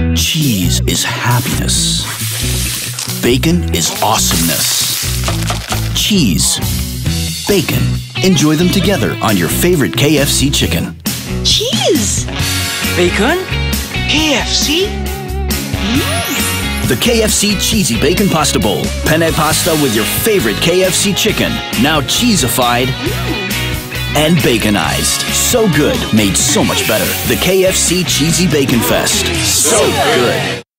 Cheese is happiness. Bacon is awesomeness. Cheese, bacon. Enjoy them together on your favorite KFC chicken. Cheese! Bacon? KFC? The KFC Cheesy Bacon Pasta Bowl. Penne pasta with your favorite KFC chicken. Now cheesified and baconized. So good, made so much better. The KFC Cheesy Bacon Fest. So good.